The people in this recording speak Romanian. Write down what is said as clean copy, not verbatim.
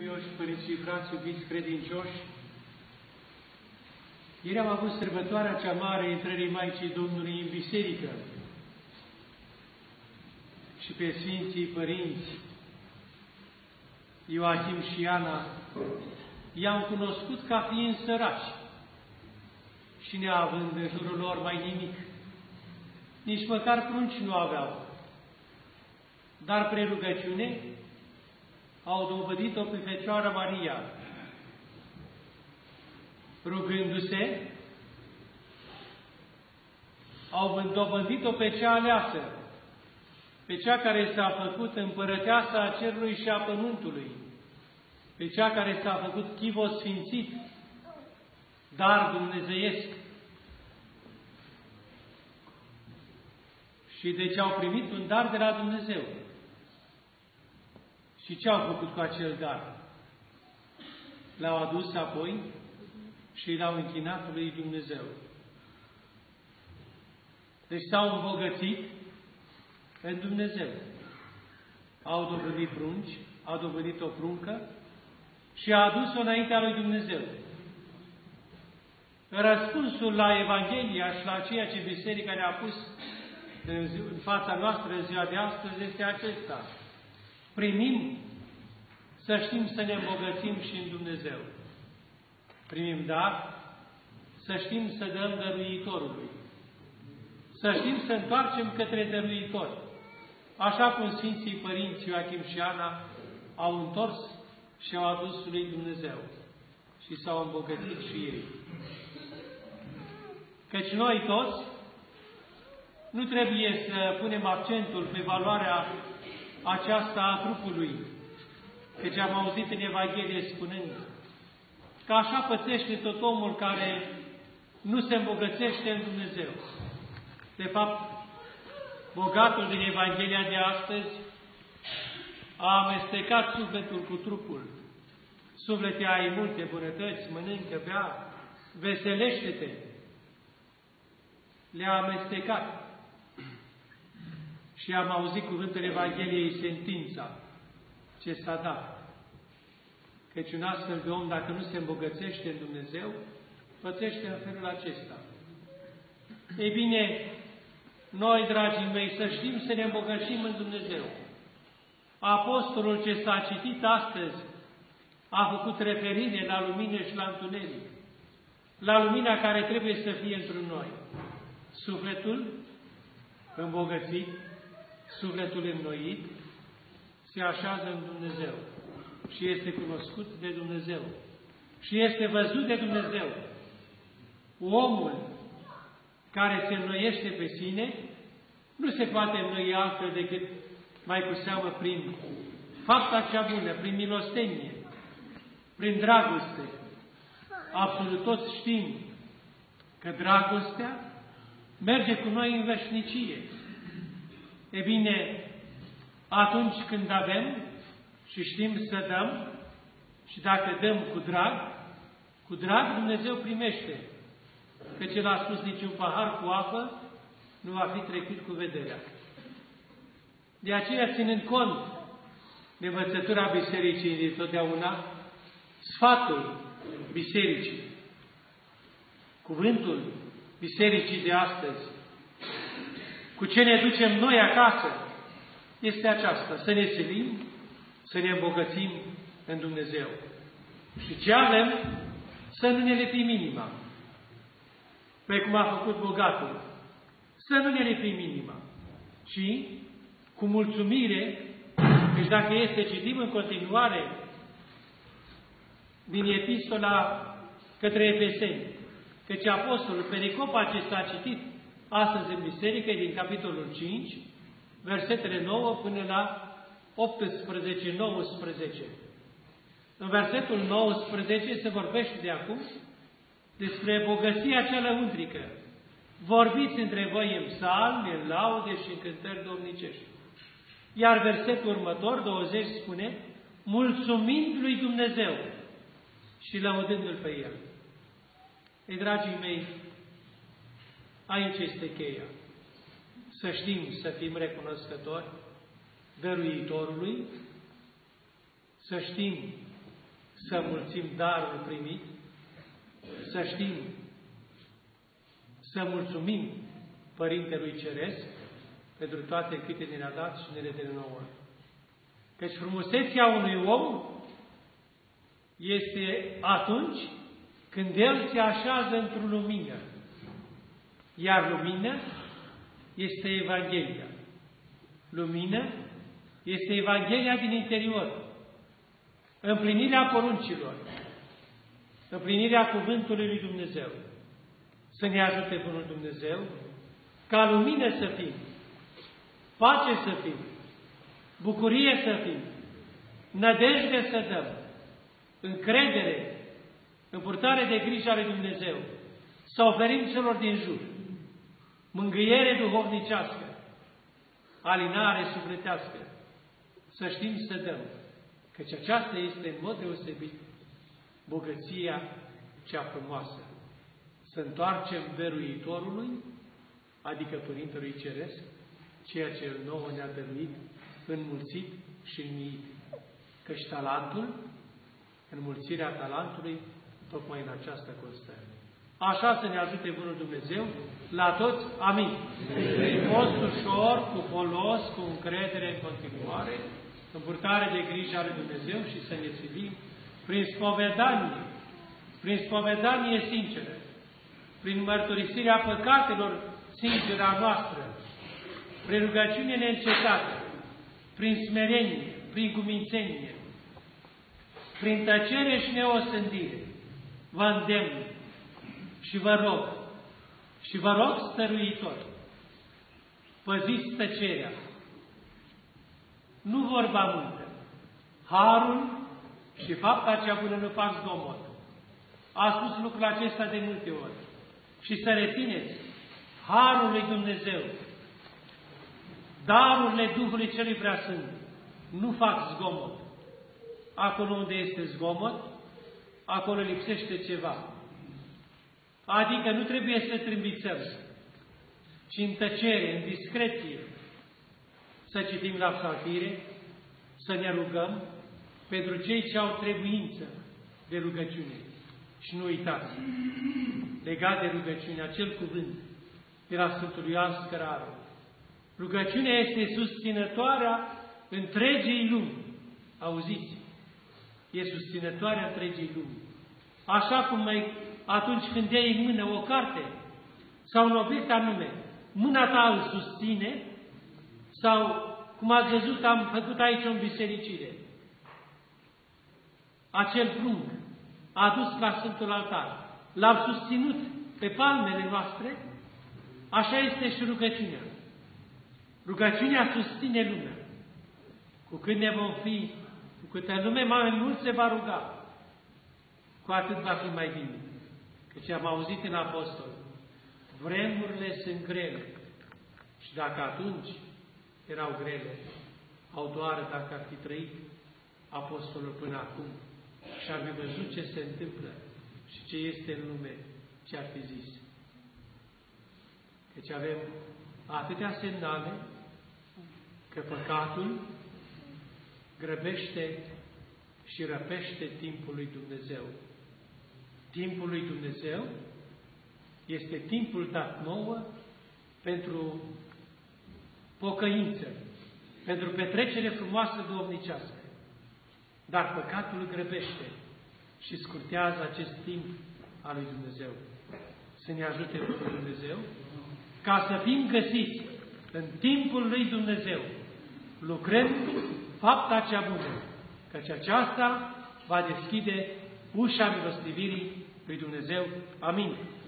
Cuvioși părinți și frați, iubiți credincioși, ieri am avut sărbătoarea cea mare intrării Maicii Domnului în biserică și pe Sfinții Părinți Ioachim și Ana i-am cunoscut ca fiind săraci și neavând în jurul lor mai nimic. Nici măcar prunci nu aveau, dar prin rugăciune au dovedit-o pe Fecioara Maria, rugându-se, au dovedit-o pe cea aleasă, pe cea care s-a făcut împărăteasa a cerului și a pământului, pe cea care s-a făcut chivos sfințit, dar dumnezeiesc. Și deci au primit un dar de la Dumnezeu. Și ce au făcut cu acel dar? L-au adus apoi și l-au închinat lui Dumnezeu. Deci s-au îmbogățit în Dumnezeu. Au dovedit prunci, au dovedit o pruncă și a adus-o înaintea lui Dumnezeu. Răspunsul la Evanghelia și la ceea ce Biserica ne-a pus în fața noastră în ziua de astăzi este acesta. Primim, să știm să ne îmbogățim și în Dumnezeu. Primim dar, să știm să dăm dăruitorului. Să știm să întoarcem către dăruitor. Așa cum Sfinții Părinți Ioachim și Ana au întors și au adus lui Dumnezeu. Și s-au îmbogățit și ei. Căci noi toți nu trebuie să punem accentul pe valoarea aceasta a trupului, căci am auzit în Evanghelie spunând că așa pățește tot omul care nu se îmbogățește în Dumnezeu. De fapt, bogatul din Evanghelia de astăzi a amestecat sufletul cu trupul. Suflete, ai multe bunătăți, mănâncă, bea, veselește-te. Le-a amestecat. Și am auzit cuvântul Evangheliei, sentința ce s-a dat. Căci un astfel de om, dacă nu se îmbogățește în Dumnezeu, pățește în felul acesta. Ei bine, noi, dragii mei, să știm să ne îmbogățim în Dumnezeu. Apostolul ce s-a citit astăzi a făcut referire la lumină și la întuneric, la lumina care trebuie să fie într noi. Sufletul îmbogățit, sufletul înnoit, se așează în Dumnezeu și este cunoscut de Dumnezeu și este văzut de Dumnezeu. Omul care se înnoiește pe sine nu se poate înnoi altfel decât mai cu seamă prin fapta cea bună, prin milostenie, prin dragoste. Absolut toți știm că dragostea merge cu noi în veșnicie. E bine, atunci când avem și știm să dăm, și dacă dăm cu drag Dumnezeu primește. Căci El a spus, niciun pahar cu apă nu va fi trecut cu vederea. De aceea, ținând cont de învățătura Bisericii dintotdeauna, sfatul Bisericii, cuvântul Bisericii de astăzi, cu ce ne ducem noi acasă, este aceasta, să ne silim, să ne îmbogățim în Dumnezeu. Și ce avem, să nu ne lipim inima, precum a făcut bogatul, să nu ne lipim inima, ci cu mulțumire, deci dacă este, citim în continuare din epistola către Efeseni, căci apostolul pericopa ce s-a citit astăzi în biserică, din capitolul 5, versetele 9 până la 18-19. În versetul 19 se vorbește de acum despre bogăția cea lăuntrică. Vorbiți între voi în psalmi, în laude și în cântări domnicești. Iar versetul următor, 20, spune, mulțumind lui Dumnezeu și lăudându-L pe El. Ei, dragii mei, aici este cheia. Să știm să fim recunoscători dăruitorului, să știm să mulțim darul primit, să știm, să mulțumim Părintelui Ceresc pentru toate câte ne-a dat și ne le dă nouă. Căci frumusețea unui om este atunci când el se așează într-o lumină. Iar lumină este Evanghelia. Lumină este Evanghelia din interior. Împlinirea poruncilor. Împlinirea cuvântului lui Dumnezeu. Să ne ajute Bunul Dumnezeu ca lumină să fim, pace să fim, bucurie să fim, nădejde să dăm, încredere, în purtare de grijă a lui Dumnezeu, să oferim celor din jur, mângâiere duhovnicească, alinare sufletească, să știm să dăm, căci aceasta este în mod deosebit bogăția cea frumoasă. Să întoarcem dăruitorului, adică Părintelui Ceresc, ceea ce El nouă ne-a dăruit, înmulțit și înmiit. Căci talentul, înmulțirea talentului, tocmai în aceasta constă. Așa să ne ajute Bunul Dumnezeu la toți. Amin. Post ușor, cu folos, cu încredere în continuare, în purtare de grijă a lui Dumnezeu și să ne țivim prin spovedanie sinceră, prin mărturisirea păcatelor sincere a noastră, prin rugăciune neîncetată, prin smerenie, prin cumințenie, prin tăcere și neosândire, vă îndemn și vă rog stăruitor, păziți tăcerea, nu vorba multă, harul și fapta cea bună nu fac zgomot. A spus lucrul acesta de multe ori. Și să rețineți, harul lui Dumnezeu, darurile Duhului Celui Preasfânt nu fac zgomot. Acolo unde este zgomot, acolo lipsește ceva. Adică nu trebuie să trâmbițăm, ci în tăcere, în discreție, să citim la psaltire, să ne rugăm pentru cei ce au trebuință de rugăciune. Și nu uitați, legat de rugăciune, acel cuvânt de la Sfântul Ioan Scărarul. Rugăciunea este susținătoarea întregii lumi. Auziți? E susținătoarea întregii lumi. Așa cum atunci când iei în mână o carte sau un obiect anume, mâna ta îl susține sau, cum ați văzut, am făcut aici o bisericire. Acel prunc adus la Sfântul Altar, l-am susținut pe palmele noastre, așa este și rugăciunea. Rugăciunea susține lumea. Cu cât ne vom fi, cu câtă lume mai mult se va ruga, cu atât va fi mai bine. Căci am auzit în apostol, vremurile sunt grele. Și dacă atunci erau grele, au doar dacă ar fi trăit apostolul până acum și ar fi văzut ce se întâmplă și ce este în lume, ce ar fi zis. Căci avem atâtea semnale că păcatul grăbește și răpește timpul lui Dumnezeu. Timpul lui Dumnezeu este timpul dat nouă pentru pocăință, pentru petrecere frumoasă duhovnicească. Dar păcatul grăbește și scurtează acest timp al lui Dumnezeu. Să ne ajute Dumnezeu ca să fim găsiți în timpul lui Dumnezeu, lucrând fapta cea bună, căci aceasta va deschide ușa milostivirii lui Dumnezeu. Amin.